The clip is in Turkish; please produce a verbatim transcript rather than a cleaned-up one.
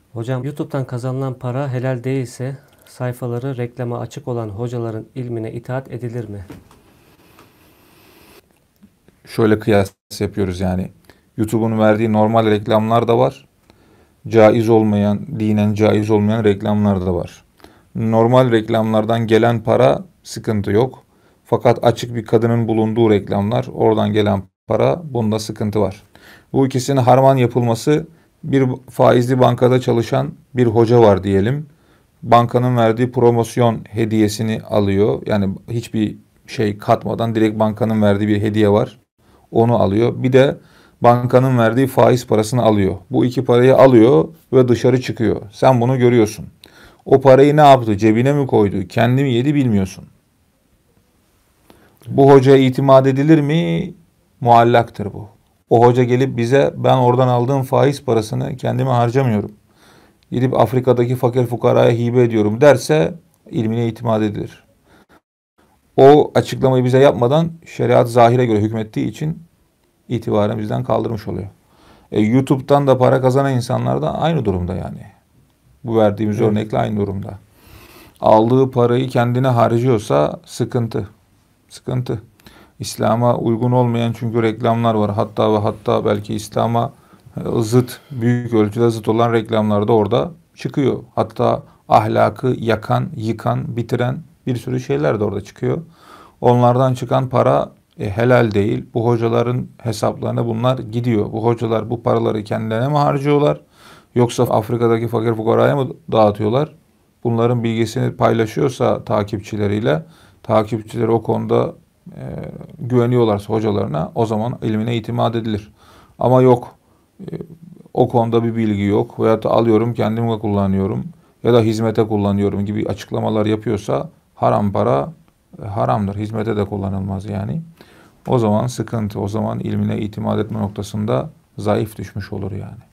Hocam YouTube'dan kazanılan para helal değilse sayfaları reklama açık olan hocaların ilmine itaat edilir mi? Şöyle kıyas yapıyoruz yani. YouTube'un verdiği normal reklamlar da var. Caiz olmayan, dinen caiz olmayan reklamlar da var. Normal reklamlardan gelen para sıkıntı yok. Fakat açık bir kadının bulunduğu reklamlar, oradan gelen para, bunda sıkıntı var. Bu ikisinin harman yapılması, bir faizli bankada çalışan bir hoca var diyelim. Bankanın verdiği promosyon hediyesini alıyor. Yani hiçbir şey katmadan direkt bankanın verdiği bir hediye var. Onu alıyor. Bir de bankanın verdiği faiz parasını alıyor. Bu iki parayı alıyor ve dışarı çıkıyor. Sen bunu görüyorsun. O parayı ne yaptı? Cebine mi koydu? Kendi mi yedi bilmiyorsun. Bu hocaya itimat edilir mi? Muallaktır bu. O hoca gelip bize ben oradan aldığım faiz parasını kendime harcamıyorum, gidip Afrika'daki fakir fukaraya hibe ediyorum derse ilmine itimat edilir. O açıklamayı bize yapmadan şeriat zahire göre hükmettiği için itibarını bizden kaldırmış oluyor. E, YouTube'dan da para kazanan insanlar da aynı durumda yani. Bu verdiğimiz Evet. örnekle aynı durumda. Aldığı parayı kendine harcıyorsa sıkıntı. Sıkıntı. İslam'a uygun olmayan çünkü reklamlar var. Hatta ve hatta belki İslam'a zıt, büyük ölçüde zıt olan reklamlar da orada çıkıyor. Hatta ahlakı yakan, yıkan, bitiren bir sürü şeyler de orada çıkıyor. Onlardan çıkan para e, helal değil. Bu hocaların hesaplarına bunlar gidiyor. Bu hocalar bu paraları kendilerine mi harcıyorlar? Yoksa Afrika'daki fakir fukaraya mı dağıtıyorlar? Bunların bilgisini paylaşıyorsa takipçileriyle, takipçileri o konuda e, güveniyorlarsa hocalarına, o zaman ilmine itimat edilir. Ama yok, e, o konuda bir bilgi yok veyahut da alıyorum kendime kullanıyorum ya da hizmete kullanıyorum gibi açıklamalar yapıyorsa haram para e, haramdır. Hizmete de kullanılmaz yani. O zaman sıkıntı, o zaman ilmine itimat etme noktasında zayıf düşmüş olur yani.